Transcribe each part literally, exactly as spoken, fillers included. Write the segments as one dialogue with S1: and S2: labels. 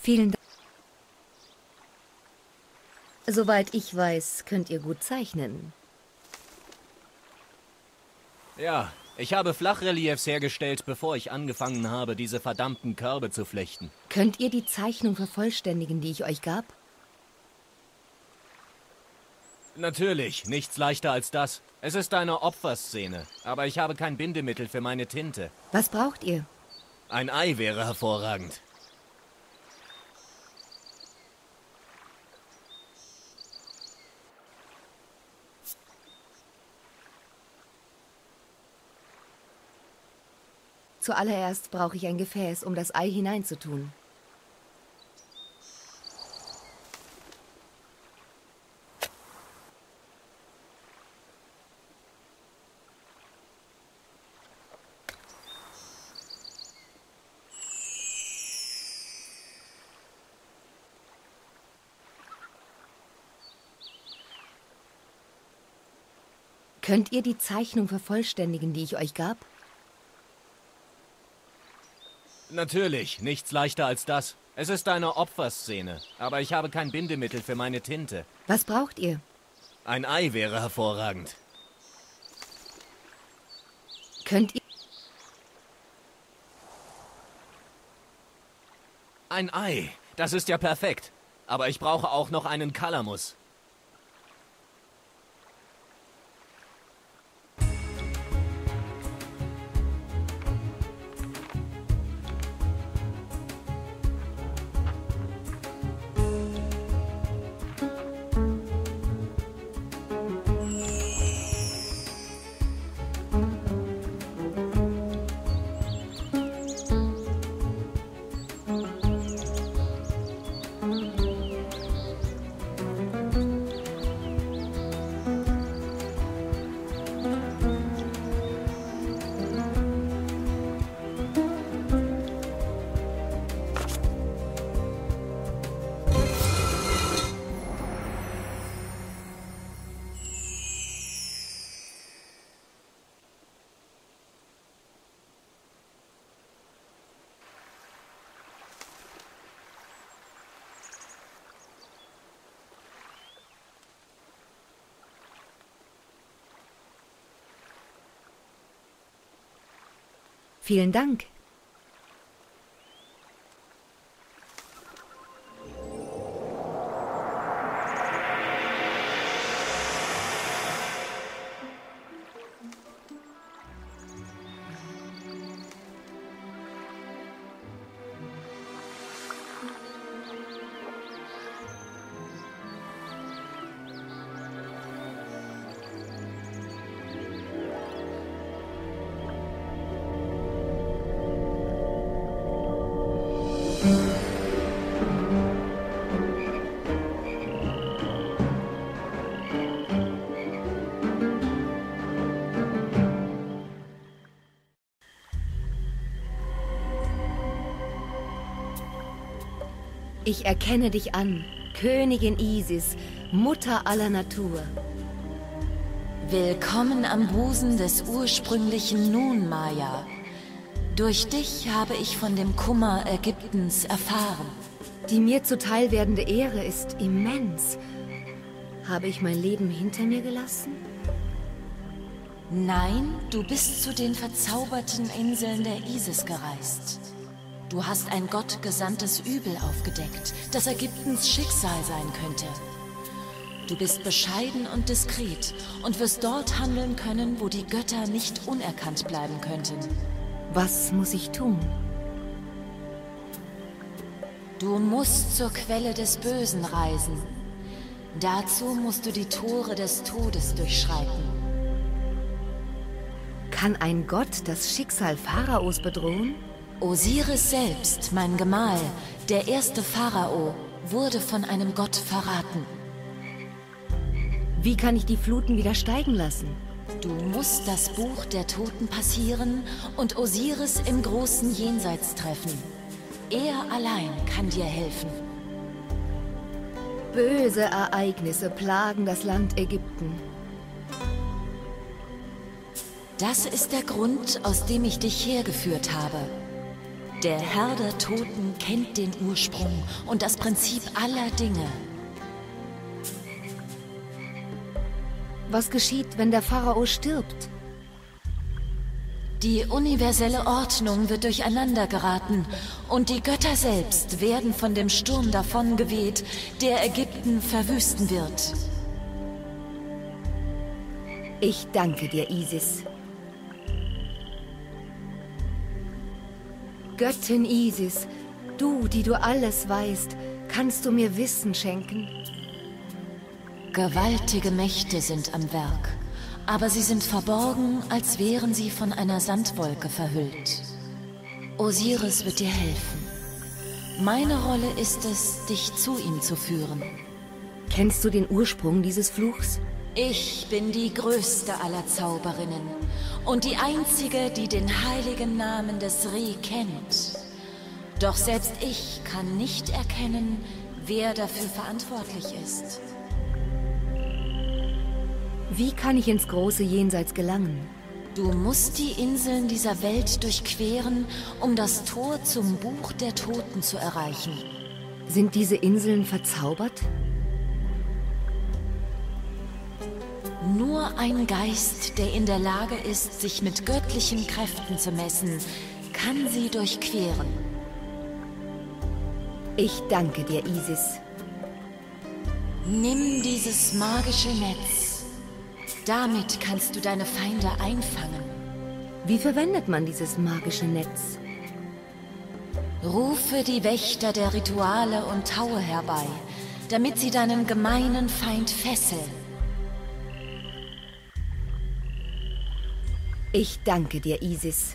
S1: Vielen Dank. Soweit ich weiß, könnt ihr gut zeichnen.
S2: Ja, ich habe Flachreliefs hergestellt, bevor ich angefangen habe, diese verdammten Körbe zu flechten.
S1: Könnt ihr die Zeichnung vervollständigen, die ich euch gab?
S2: Natürlich, nichts leichter als das. Es ist eine Opferszene, aber ich habe kein Bindemittel für meine Tinte.
S1: Was braucht ihr?
S2: Ein Ei wäre hervorragend.
S1: Zuallererst brauche ich ein Gefäß, um das Ei hineinzutun. Könnt ihr die Zeichnung vervollständigen, die ich euch gab?
S2: Natürlich, nichts leichter als das. Es ist eine Opferszene, aber ich habe kein Bindemittel für meine Tinte.
S1: Was braucht ihr?
S2: Ein Ei wäre hervorragend.
S1: Könnt ihr...
S2: Ein Ei, das ist ja perfekt. Aber ich brauche auch noch einen Kalamus.
S1: Vielen Dank. Ich erkenne dich an, Königin Isis, Mutter aller Natur.
S3: Willkommen am Busen des ursprünglichen Nun, Maya. Durch dich habe ich von dem Kummer Ägyptens erfahren.
S1: Die mir zuteil werdende Ehre ist immens. Habe ich mein Leben hinter mir gelassen?
S3: Nein, du bist zu den verzauberten Inseln der Isis gereist. Du hast ein gottgesandtes Übel aufgedeckt, das Ägyptens Schicksal sein könnte. Du bist bescheiden und diskret und wirst dort handeln können, wo die Götter nicht unerkannt bleiben könnten.
S1: Was muss ich tun?
S3: Du musst zur Quelle des Bösen reisen. Dazu musst du die Tore des Todes durchschreiten.
S1: Kann ein Gott das Schicksal Pharaos bedrohen?
S3: Osiris selbst, mein Gemahl, der erste Pharao, wurde von einem Gott verraten.
S1: Wie kann ich die Fluten wieder steigen lassen?
S3: Du musst das Buch der Toten passieren und Osiris im großen Jenseits treffen. Er allein kann dir helfen.
S1: Böse Ereignisse plagen das Land Ägypten.
S3: Das ist der Grund, aus dem ich dich hergeführt habe. Der Herr der Toten kennt den Ursprung und das Prinzip aller Dinge.
S1: Was geschieht, wenn der Pharao stirbt?
S3: Die universelle Ordnung wird durcheinander geraten und die Götter selbst werden von dem Sturm davongeweht, der Ägypten verwüsten wird.
S1: Ich danke dir, Isis. Göttin Isis, du, die du alles weißt, kannst du mir Wissen schenken?
S3: Gewaltige Mächte sind am Werk, aber sie sind verborgen, als wären sie von einer Sandwolke verhüllt. Osiris wird dir helfen. Meine Rolle ist es, dich zu ihm zu führen.
S1: Kennst du den Ursprung dieses Fluchs?
S3: Ich bin die größte aller Zauberinnen und die einzige, die den heiligen Namen des Re kennt. Doch selbst ich kann nicht erkennen, wer dafür verantwortlich ist.
S1: Wie kann ich ins große Jenseits gelangen?
S3: Du musst die Inseln dieser Welt durchqueren, um das Tor zum Buch der Toten zu erreichen.
S1: Sind diese Inseln verzaubert?
S3: Nur ein Geist, der in der Lage ist, sich mit göttlichen Kräften zu messen, kann sie durchqueren.
S1: Ich danke dir, Isis.
S3: Nimm dieses magische Netz. Damit kannst du deine Feinde einfangen.
S1: Wie verwendet man dieses magische Netz?
S3: Rufe die Wächter der Rituale und Taue herbei, damit sie deinen gemeinen Feind fesseln.
S1: Ich danke dir, Isis.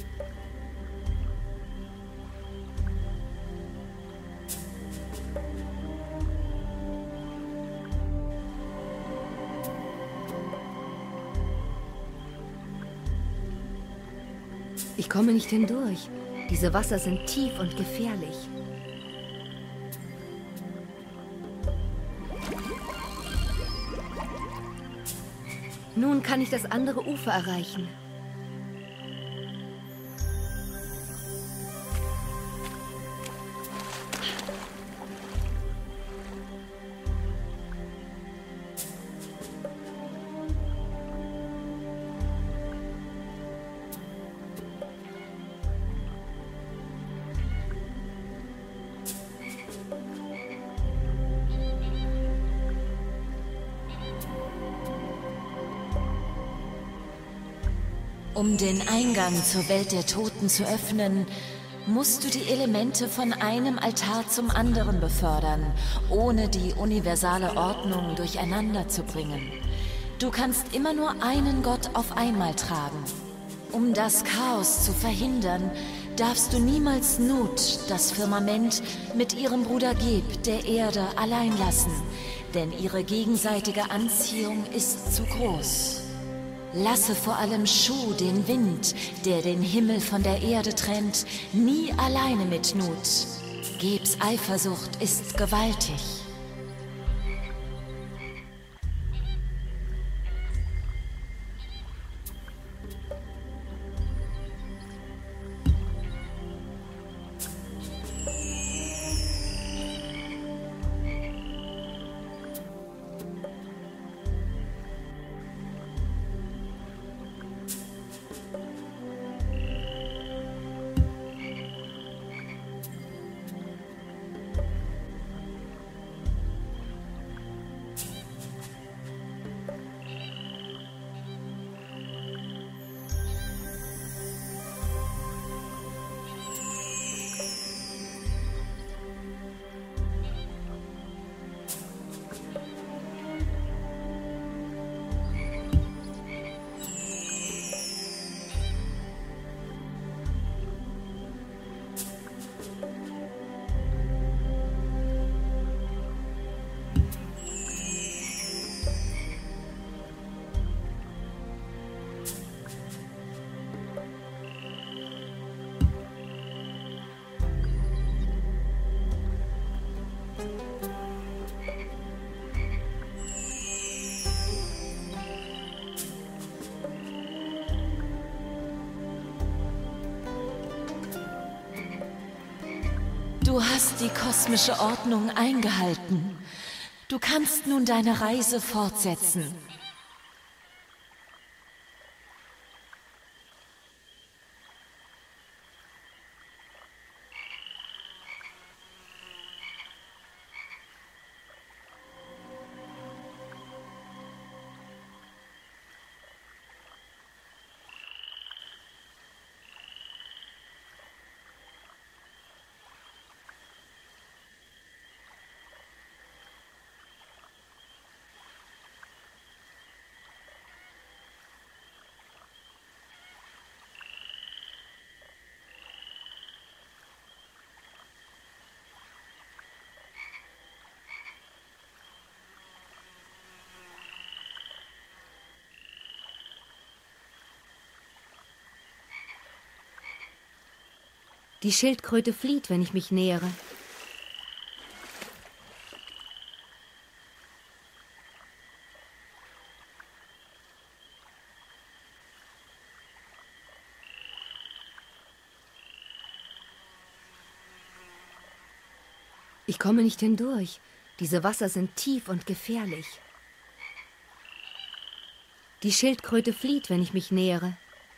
S1: Ich komme nicht hindurch. Diese Wasser sind tief und gefährlich. Nun kann ich das andere Ufer erreichen.
S3: Um den Eingang zur Welt der Toten zu öffnen, musst du die Elemente von einem Altar zum anderen befördern, ohne die universale Ordnung durcheinander zu bringen. Du kannst immer nur einen Gott auf einmal tragen. Um das Chaos zu verhindern, darfst du niemals Nut, das Firmament, mit ihrem Bruder Geb, der Erde, allein lassen, denn ihre gegenseitige Anziehung ist zu groß. Lasse vor allem Shu, den Wind, der den Himmel von der Erde trennt, nie alleine mit Nut. Gebs Eifersucht ist gewaltig. Du hast die kosmische Ordnung eingehalten. Du kannst nun deine Reise fortsetzen.
S1: Die Schildkröte flieht, wenn ich mich nähere. Ich komme nicht hindurch. Diese Wasser sind tief und gefährlich. Die Schildkröte flieht, wenn ich mich nähere.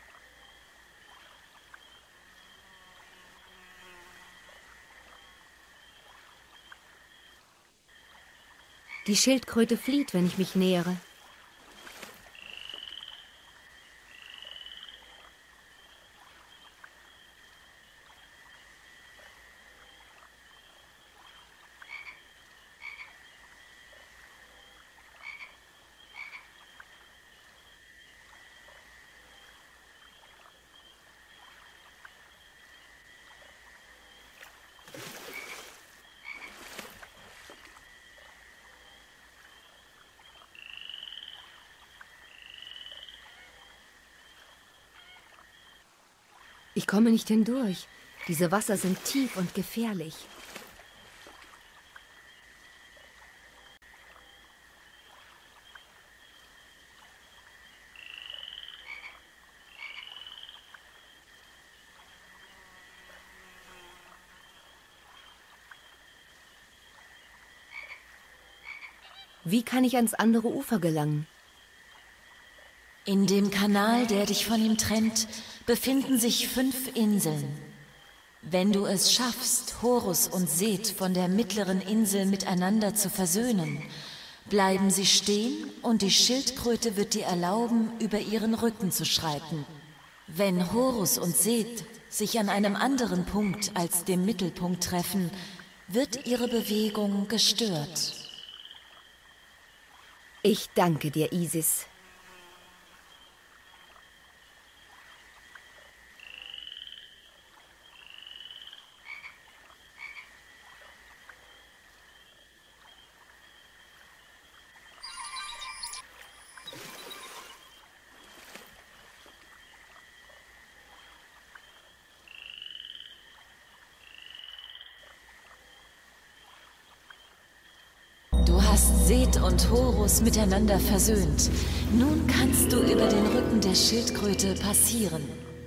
S1: Die Schildkröte flieht, wenn ich mich nähere. Ich komme nicht hindurch. Diese Wasser sind tief und gefährlich. Wie kann ich ans andere Ufer gelangen?
S3: In dem Kanal, der dich von ihm trennt, befinden sich fünf Inseln. Wenn du es schaffst, Horus und Seth von der mittleren Insel miteinander zu versöhnen, bleiben sie stehen und die Schildkröte wird dir erlauben, über ihren Rücken zu schreiten. Wenn Horus und Seth sich an einem anderen Punkt als dem Mittelpunkt treffen, wird ihre Bewegung gestört.
S1: Ich danke dir, Isis.
S3: Du hast Seth und Horus miteinander versöhnt. Nun kannst du über den Rücken der Schildkröte passieren.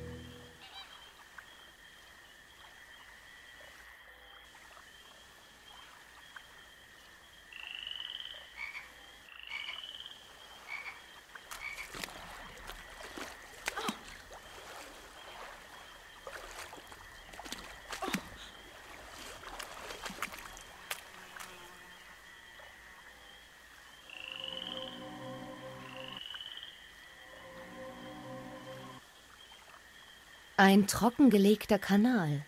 S1: Ein trockengelegter Kanal.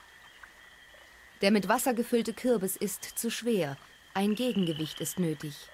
S1: Der mit Wasser gefüllte Kürbis ist zu schwer. Ein Gegengewicht ist nötig.